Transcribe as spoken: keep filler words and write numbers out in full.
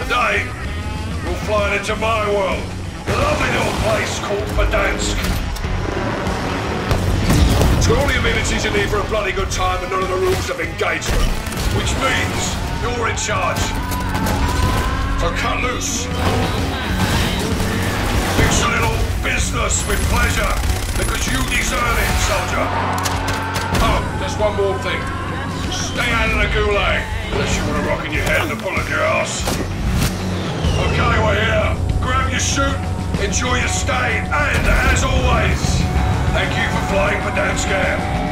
Today, we're flying into my world. A lovely little place called Verdansk. It's got all the amenities you need for a bloody good time and none of the rules of engagement. Which means you're in charge. So cut loose. Mix a little business with pleasure, because you deserve it, soldier. Oh, there's one more thing. Stay out of the gulag, unless you want to rock in your head and pull of your ass. Okay, we're here. Grab your chute, enjoy your stay, and as always, thank you for flying Verdansk Air.